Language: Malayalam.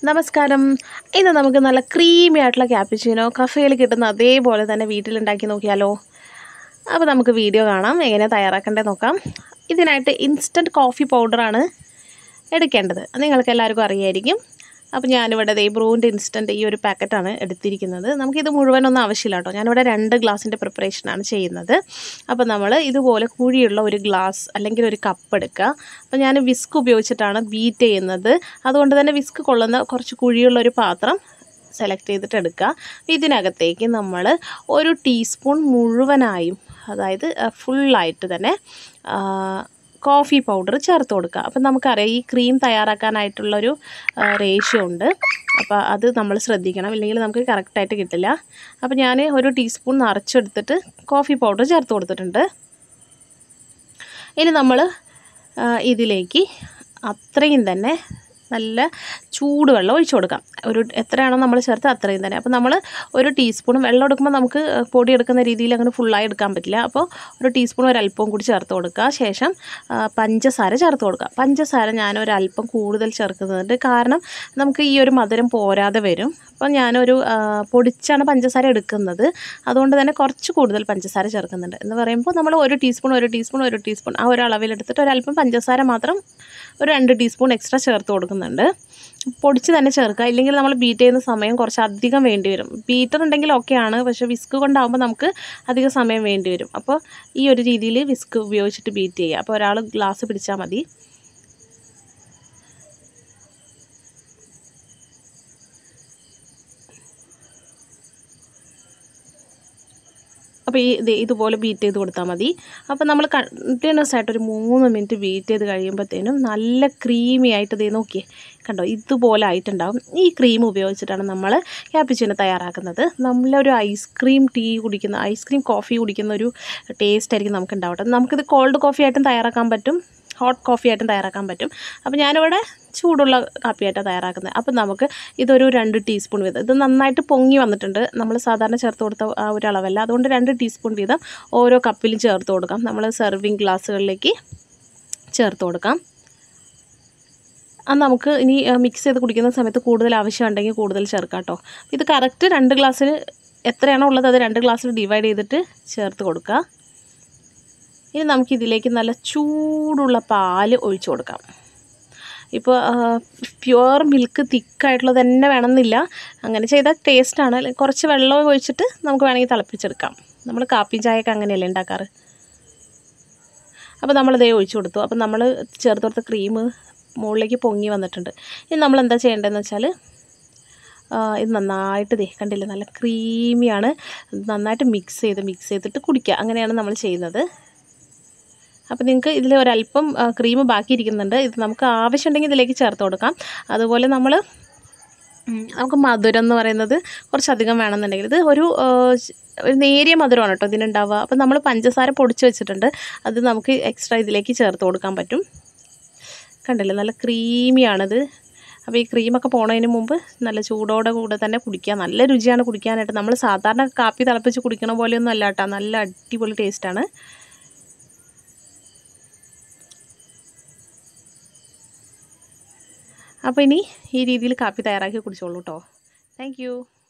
നമസ്കാരം. ഇന്ന് നമുക്ക് നല്ല ക്രീമി ആയിട്ടുള്ള ക്യാപ്പുച്ചിനോ കഫേയിൽ കിട്ടുന്ന അതേപോലെ തന്നെ വീട്ടിലുണ്ടാക്കി നോക്കിയാലോ? അപ്പോൾ നമുക്ക് വീഡിയോ കാണാം, എങ്ങനെ തയ്യാറാക്കേണ്ടത് നോക്കാം. ഇതിനായിട്ട് ഇൻസ്റ്റൻറ്റ് കോഫി പൗഡറാണ് എടുക്കേണ്ടത്. അത് നിങ്ങൾക്ക് എല്ലാവർക്കും അറിയായിരിക്കും. അപ്പോൾ ഞാനിവിടെ ബ്രൂവിൻ്റെ ഇൻസ്റ്റൻറ്റ് ഈ ഒരു പാക്കറ്റാണ് എടുത്തിരിക്കുന്നത്. നമുക്കിത് മുഴുവനൊന്നും ആവശ്യമില്ല കേട്ടോ. ഞാനിവിടെ 2 ഗ്ലാസിൻ്റെ പ്രിപ്പറേഷനാണ് ചെയ്യുന്നത്. അപ്പോൾ നമ്മൾ ഇതുപോലെ കുഴിയുള്ള ഒരു ഗ്ലാസ് അല്ലെങ്കിൽ ഒരു കപ്പ് എടുക്കുക. അപ്പോൾ ഞാൻ വിസ്ക് ഉപയോഗിച്ചിട്ടാണ് ബീറ്റ് ചെയ്യുന്നത്. അതുകൊണ്ട് തന്നെ വിസ്ക് കൊള്ളുന്ന കുറച്ച് കുഴിയുള്ളൊരു പാത്രം സെലക്ട് ചെയ്തിട്ട് എടുക്കുക. ഇതിനകത്തേക്ക് നമ്മൾ 1 ടീസ്പൂൺ മുഴുവനായും, അതായത് ഫുള്ളായിട്ട് തന്നെ കോഫി പൗഡർ ചേർത്ത് കൊടുക്കുക. അപ്പം നമുക്കറിയാം ഈ ക്രീം തയ്യാറാക്കാനായിട്ടുള്ളൊരു റേഷ്യോ ഉണ്ട്. അപ്പോൾ അത് നമ്മൾ ശ്രദ്ധിക്കണം, ഇല്ലെങ്കിൽ നമുക്ക് കറക്റ്റായിട്ട് കിട്ടില്ല. അപ്പോൾ ഞാൻ 1 ടീസ്പൂൺ നിറച്ചെടുത്തിട്ട് കോഫി പൗഡർ ചേർത്ത് കൊടുത്തിട്ടുണ്ട്. ഇനി നമ്മൾ ഇതിലേക്ക് അത്രയും തന്നെ നല്ല ചൂടുവെള്ളം ഒഴിച്ചു കൊടുക്കാം. എത്രയാണോ നമ്മൾ ചേർത്ത് അത്രയും തന്നെ. അപ്പോൾ നമ്മൾ 1 ടീസ്പൂൺ വെള്ളം എടുക്കുമ്പോൾ നമുക്ക് പൊടി എടുക്കുന്ന രീതിയിൽ അങ്ങനെ ഫുള്ളായി എടുക്കാൻ പറ്റില്ല. അപ്പോൾ 1 ടീസ്പൂൺ ഒരല്പം കൂടി ചേർത്ത് കൊടുക്കുക. ശേഷം പഞ്ചസാര ചേർത്ത് കൊടുക്കുക. പഞ്ചസാര ഞാൻ ഒരല്പം കൂടുതൽ ചേർക്കുന്നുണ്ട്, കാരണം നമുക്ക് ഈ ഒരു മധുരം പോരാതെ വരും. അപ്പോൾ ഞാനൊരു പൊടിച്ചാണ് പഞ്ചസാര എടുക്കുന്നത്, അതുകൊണ്ട് തന്നെ കുറച്ച് കൂടുതൽ പഞ്ചസാര ചേർക്കുന്നുണ്ട്. എന്ന് പറയുമ്പോൾ നമ്മൾ 1 ടീസ്പൂൺ ആ ഒരു അളവിലെടുത്തിട്ട് ഒരല്പം പഞ്ചസാര മാത്രം ഒരു 2 ടീസ്പൂൺ എക്സ്ട്രാ ചേർത്ത് കൊടുക്കുന്നുണ്ട്. പൊടിച്ച് തന്നെ ചേർക്കുക, ഇല്ലെങ്കിൽ നമ്മൾ ബീറ്റ് ചെയ്യുന്ന സമയം കുറച്ച് അധികം വേണ്ടി വരും. ബീറ്റർ ഉണ്ടെങ്കിൽ ഓക്കെയാണ്, പക്ഷേ വിസ്ക് കൊണ്ടാകുമ്പോൾ നമുക്ക് അധികം സമയം വേണ്ടി വരും. അപ്പോൾ ഈ ഒരു രീതിയിൽ വിസ്ക് ഉപയോഗിച്ചിട്ട് ബീറ്റ് ചെയ്യുക. അപ്പോൾ ഒരാൾ ഗ്ലാസ് പിടിച്ചാൽ മതി. അപ്പോൾ ഇതുപോലെ ബീറ്റ് ചെയ്ത് കൊടുത്താൽ മതി. അപ്പോൾ നമ്മൾ കണ്ടിന്യൂസ് ആയിട്ട് ഒരു 3 മിനിറ്റ് ബീറ്റ് ചെയ്ത് കഴിയുമ്പോഴത്തേനും നല്ല ക്രീമി ആയിട്ട് നോക്കിയേ, കണ്ടോ, ഇതുപോലെ ആയിട്ടുണ്ടാകും. ഈ ക്രീം ഉപയോഗിച്ചിട്ടാണ് നമ്മൾ ക്യാപ്പുച്ചിനോ തയ്യാറാക്കുന്നത്. നമ്മളൊരു ഐസ്ക്രീം കോഫി കുടിക്കുന്ന ഒരു ടേസ്റ്റ് ആയിരിക്കും നമുക്ക് ഉണ്ടാവട്ടെ. നമുക്കിത് കോൾഡ് കോഫി ആയിട്ടും തയ്യാറാക്കാൻ പറ്റും, ഹോട്ട് കോഫി ആയിട്ടും തയ്യാറാക്കാൻ പറ്റും. അപ്പോൾ ഞാനിവിടെ ചൂടുള്ള കാപ്പിയായിട്ടാണ് തയ്യാറാക്കുന്നത്. അപ്പോൾ നമുക്ക് ഇതൊരു 2 ടീസ്പൂൺ വീതം, ഇത് നന്നായിട്ട് പൊങ്ങി വന്നിട്ടുണ്ട്. നമ്മൾ സാധാരണ ചേർത്ത് കൊടുത്ത ആ ഒരു അളവല്ല, അതുകൊണ്ട് 2 ടീസ്പൂൺ വീതം ഓരോ കപ്പിലും ചേർത്ത് കൊടുക്കാം. നമ്മൾ സെർവിങ് ഗ്ലാസ്സുകളിലേക്ക് ചേർത്ത് കൊടുക്കാം. അത് നമുക്ക് ഇനി മിക്സ് ചെയ്ത് കുടിക്കുന്ന സമയത്ത് കൂടുതൽ ആവശ്യമുണ്ടെങ്കിൽ കൂടുതൽ ചേർക്കാം കേട്ടോ. ഇത് കറക്റ്റ് 2 ഗ്ലാസ്സിൽ എത്രയാണോ ഉള്ളത് അത് 2 ഗ്ലാസ്സിൽ ഡിവൈഡ് ചെയ്തിട്ട് ചേർത്ത് കൊടുക്കുക. ഇനി നമുക്കിതിലേക്ക് നല്ല ചൂടുള്ള പാൽ ഒഴിച്ചു കൊടുക്കാം. ഇപ്പോൾ പ്യുവർ മിൽക്ക് തിക്കായിട്ടുള്ളത് തന്നെ വേണമെന്നില്ല, അങ്ങനെ ചെയ്താൽ ടേസ്റ്റാണ്. കുറച്ച് വെള്ളം ഒഴിച്ചിട്ട് നമുക്ക് വേണമെങ്കിൽ തിളപ്പിച്ചെടുക്കാം. നമ്മൾ കാപ്പിയും ചായയൊക്കെ അങ്ങനെയല്ലേ ഉണ്ടാക്കാറ്. അപ്പോൾ നമ്മളിതേ ഒഴിച്ചു കൊടുത്തു. അപ്പോൾ നമ്മൾ ചേർത്ത് കൊടുത്ത ക്രീം മുകളിലേക്ക് പൊങ്ങി വന്നിട്ടുണ്ട്. ഇനി നമ്മൾ എന്താ ചെയ്യേണ്ടതെന്ന് വെച്ചാൽ, ഇത് നന്നായിട്ട് കണ്ടില്ലേ, നല്ല ക്രീമിയാണ്. നന്നായിട്ട് മിക്സ് ചെയ്തിട്ട് കുടിക്കുക. അങ്ങനെയാണ് നമ്മൾ ചെയ്യുന്നത്. അപ്പോൾ നിങ്ങൾക്ക് ഇതിൽ ഒരല്പം ക്രീം ബാക്കി ഇരിക്കുന്നുണ്ട്, ഇത് നമുക്ക് ആവശ്യമുണ്ടെങ്കിൽ ഇതിലേക്ക് ചേർത്ത് കൊടുക്കാം. അതുപോലെ നമുക്ക് മധുരം എന്ന് പറയുന്നത് കുറച്ചധികം വേണമെന്നുണ്ടെങ്കിൽ ഇത് ഒരു നേരിയ മധുരമാണ് കേട്ടോ ഇതിനുണ്ടാവുക. അപ്പോൾ നമ്മൾ പഞ്ചസാര പൊടിച്ച് വെച്ചിട്ടുണ്ട്, അത് നമുക്ക് എക്സ്ട്രാ ഇതിലേക്ക് ചേർത്ത് കൊടുക്കാൻ പറ്റും. കണ്ടില്ലേ, നല്ല ക്രീമിയാണിത്. അപ്പോൾ ഈ ക്രീമൊക്കെ പോണതിന് മുമ്പ് നല്ല ചൂടോടെ കൂടെ തന്നെ കുടിക്കുക. നല്ല രുചിയാണ് കുടിക്കാനായിട്ട്. നമ്മൾ സാധാരണ കാപ്പി തിളപ്പിച്ച് കുടിക്കണ പോലെയൊന്നും അല്ല കേട്ടോ, നല്ല അടിപൊളി ടേസ്റ്റാണ്. അപ്പോൾ ഇനി ഈ രീതിയിൽ കാപ്പി തയ്യാറാക്കി കുടിച്ചോളൂ കേട്ടോ. Thank U.